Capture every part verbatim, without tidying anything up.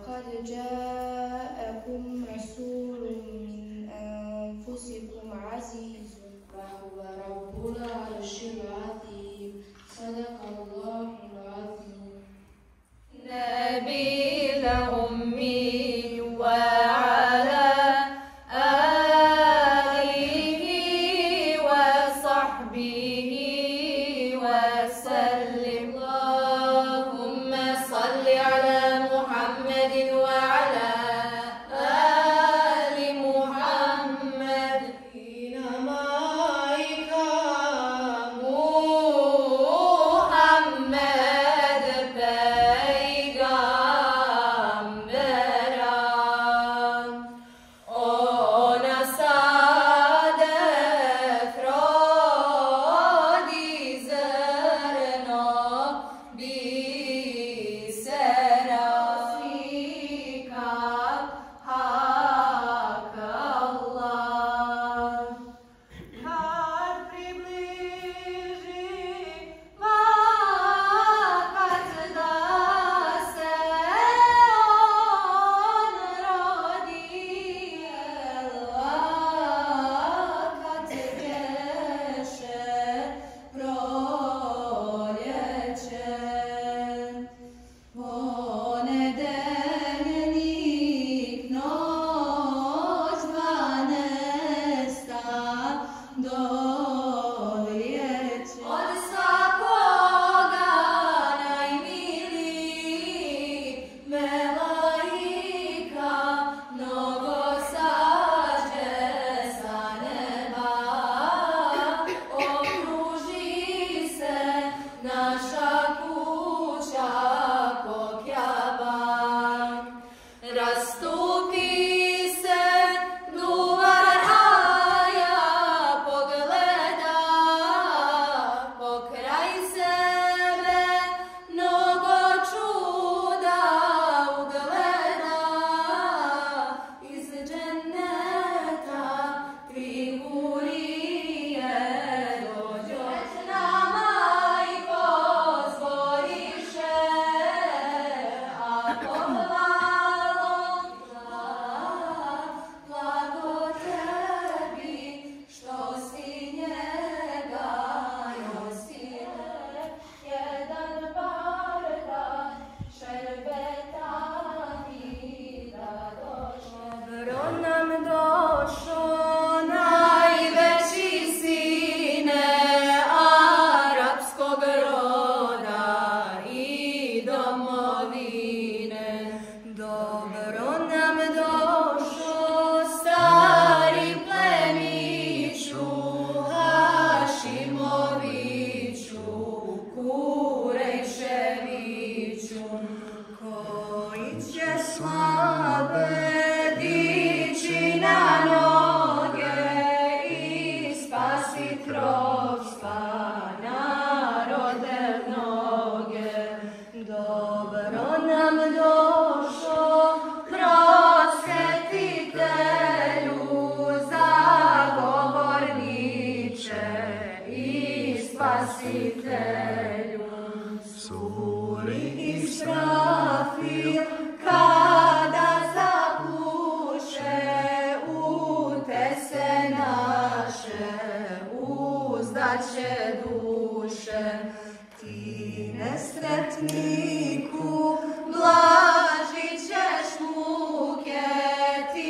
لقد جاءكم رسول من أنفسكم عزيز وهو رب العرش العظيم صدق الله العظيم. نبي الأمي وعلى آله وصحبه وسلم. اللهم صل على محمد وعلى آل محمد. إنمائك محمد پیغمبران آن صادق را دیزرنا بی سرافیک حق Allah. Kad približi vakat da se on rodi, vakat geše proljeće. Ponedeljnik, noć dvanesta, doljeće. Od svakoga najmiliji melaika mnogo sađe sa neba. Okruži se naša kuća ko Kjaba. Rastupi se duvar haja, pogleda pokraj sebe, mnogo čuda ugleda. Iz dženneta tri hurije dođoć nama i pozvoriše, a pohvalom blago tebi što si njega nosile. Jedan bardak šerbeta mi da došlo. Dobro nam došlo najveći sine arapskog roda i domovine. Dobro nam došlo stari plemiću Hašimoviću, Kurejševiću, koji će slabe dići na noge i spasit ropstva narode mnoge. Dobro nam došlo prosvetitelju, zagovorniče i spasitelju. Suri Israfil kada zapuše, utese naše uzdaće duše. Ti nesretniku blažit ćeš muke, ti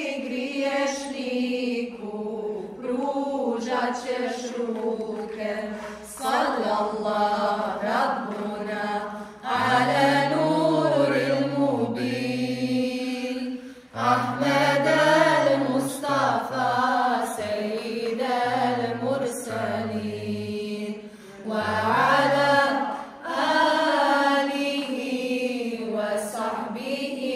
griješniku pružat ćeš ruke. Sallallahu Rabbuna ala nuril mubin, Ahmed al-Mustafa Sayyid al-Mursalin, wa ala alihi wa sahbihi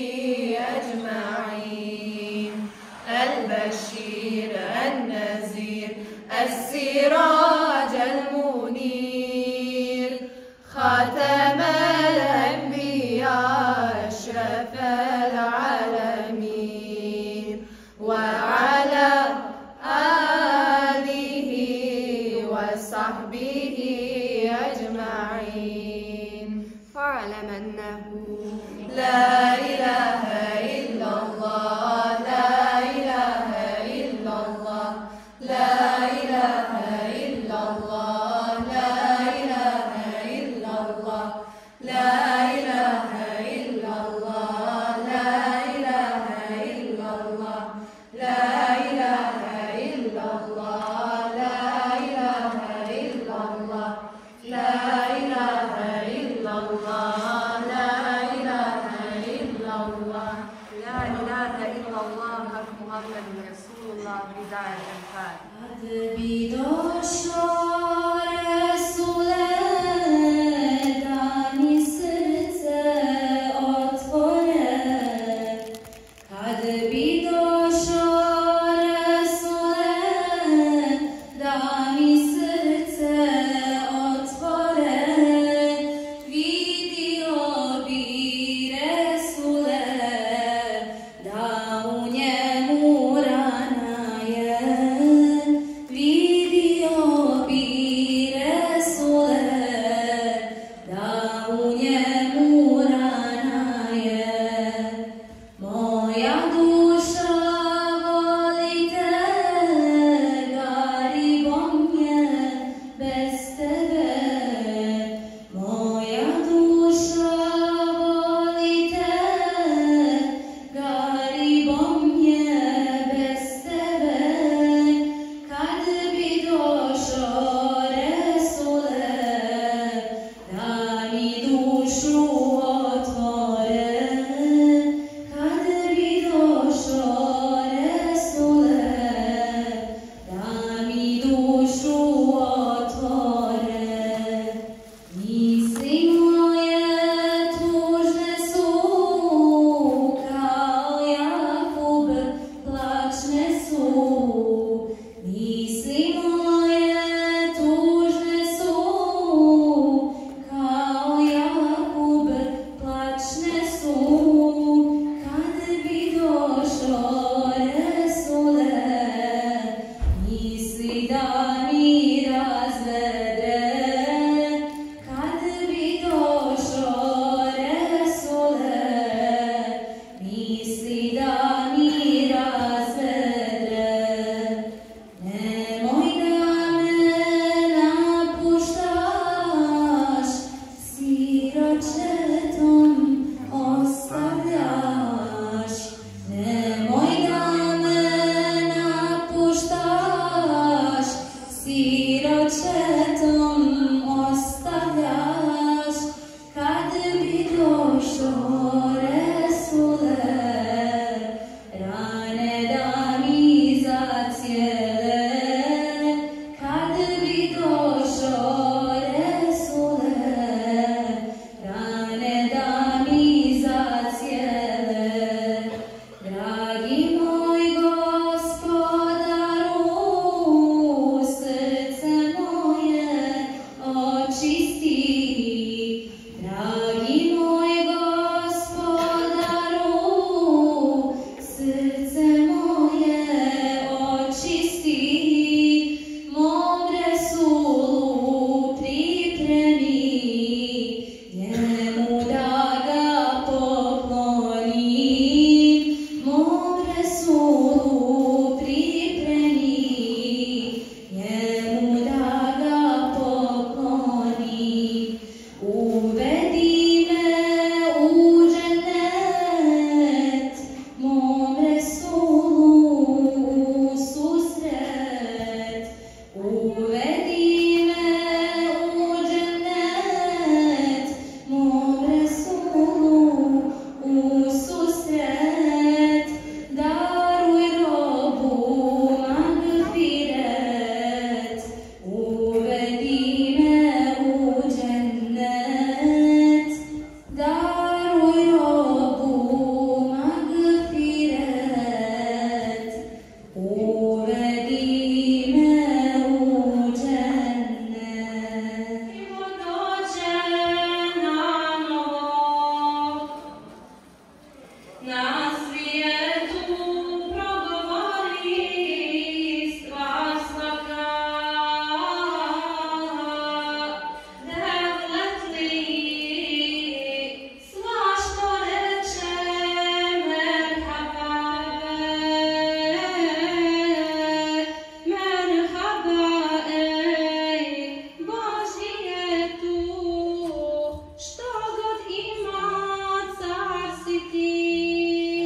ajma'in. Al-Bashir al-Nazir السراج المنير خاتم الأنبياء شفى العالمين وعلى آله وصحبه أجمعين. فاعلم أنه لا إله Muhammedun Rasulullah Hidayetul Fatih. Kad bi došao Resule, da mi srce otvore. Kad bi došao Resule, da mi srce otvore. Vidio bi Resule, da u njemu rana je. Vidio bi Resule, da u njemu rana je. Moja duša voli te, garibom je bez tebe. Moja duša voli te, garibom je bez tebe. Kad bi došao Resule, da mi dušu otvore. Kad bi došao Resule, da mi dušu otvore. Misli moje tužne su, kao Jakub plačne su. Misli moje tužne su, kao Jakub plačne su. Kad bi došao Resule, misli da mi razvede. Kad bi došao Resule, misli da mi razvede. Nemoj da me napuštaš, siročetom ostavljaš. Nemoj da me napuštaš, siročetom ostavljaš. Kad bi došao Resule, rane da mi zacijele. Kad bi došao Resule, rane da mi zacijele. Dragi moj Gospodaru, srce moje očisti. Dragi moj Gospodaru, srce moje očisti. Mom Resulu pripremi, njemu da ga poklonim. Mom Resulu pripremi, njemu da ga poklonim. Uvedi me u džennet, mom Resulu u susret. Uvedi me u džennet, mom Resulu u susret. Daruj robu magfiret, uvedi me u džennet. Daruj robu magfiret, uvedi me u džennet. Ivo dođe na novo, na svijetu progovori stvar svaka. Devletli svašto reče merhaba, merhaba, ej, Božji je tu. Što god ima, car si ti.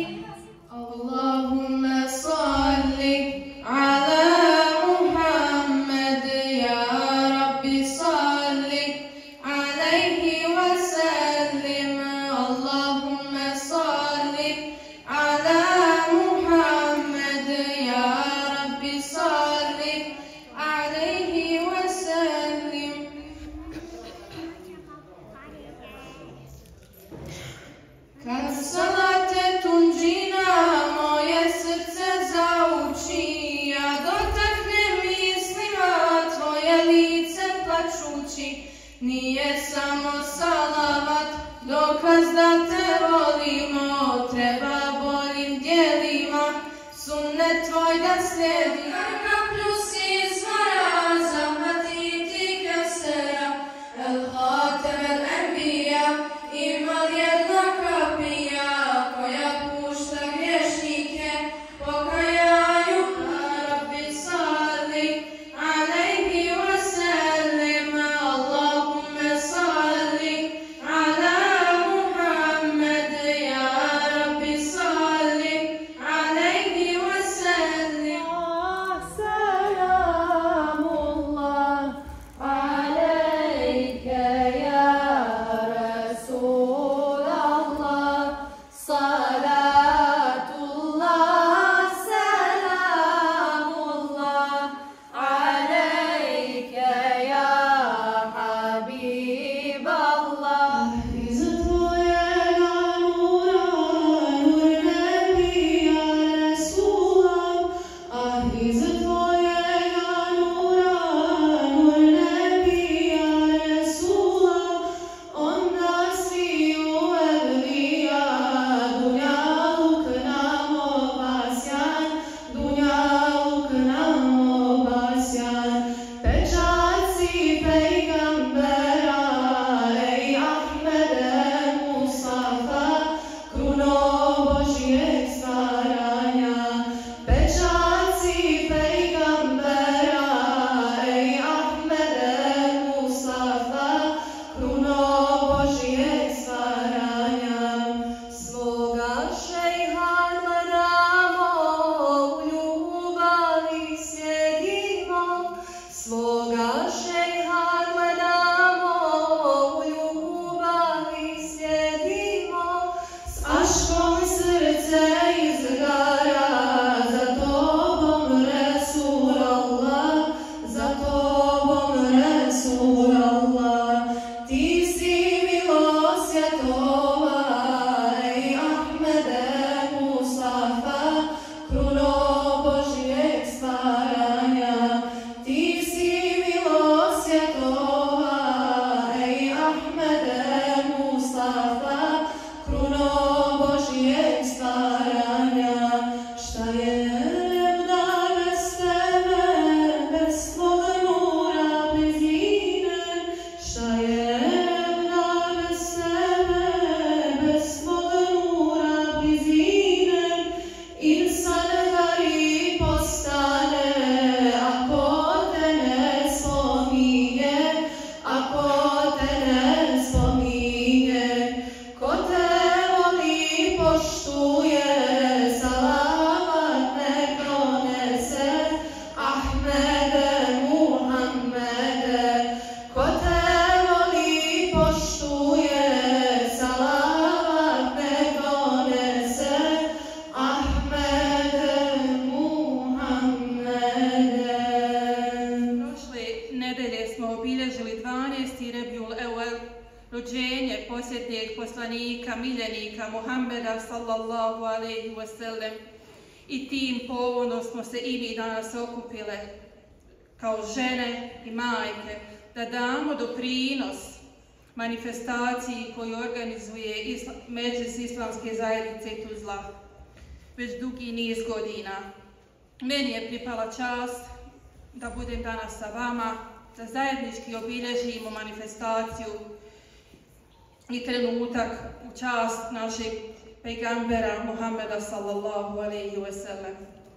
Muhammeda sallallahu alejhi ve sellem i tim povodom smo se i mi danas okupile kao žene i majke da damo doprinos manifestaciji koju organizuje isla, Medžlis Islamske zajednice Tuzla već dugi niz godina. Meni je pripala čast da budem danas sa vama, da zajednički obilježimo manifestaciju i trenutak u čast našeg pejgambera Muhammeda sallallahu alejhi ve sellem.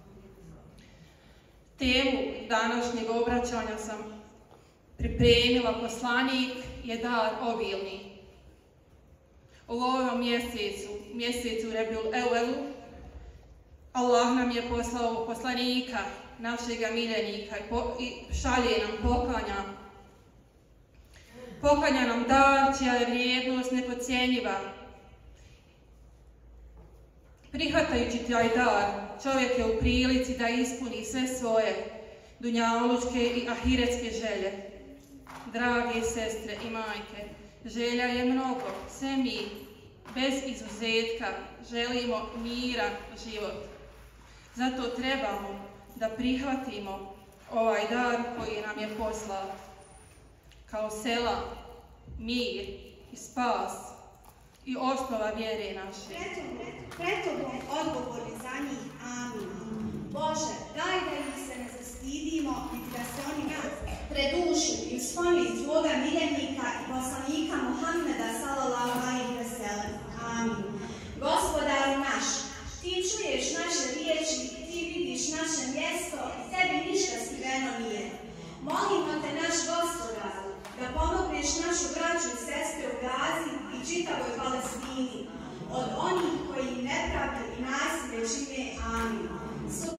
Temu današnjeg obraćanja sam pripremila, poslanik je dar obilni. U ovom mjesecu, mjesecu Rebiul Evelu, Allah nam je poslao poslanika, našega miljenika i, po, i šalje nam, poklanja. Poklanja nam dar čija je vrijednost nepodcijenjiva. Prihvatajući taj dar, čovjek je u prilici da ispuni sve svoje dunjalučke i ahiretske želje. Drage sestre i majke, želja je mnogo. Sve mi, bez izuzetka, želimo miran život. Zato trebamo da prihvatimo ovaj dar koji nam je poslat kao sela, mir i spas i osnova vjere naše. Pred Tobom odgovori za njih, amin. Bože, daj da ih se ne zastidimo, niti da se oni nas predušu i spomin Tvoga miljenika i poslanika Muhammeda sallallahu alejhi ve sellem, amin. Gospodaru naš, Ti čuješ naše riječi, Ti vidiš naše mjesto i Tebi ništa skriveno nije. Molimo Te, naš Gospodaru, da pomogneš našu braću i sestre u Gazi i čitavoj Palestini od onih koji im nepravdu i nasilje čine, amin.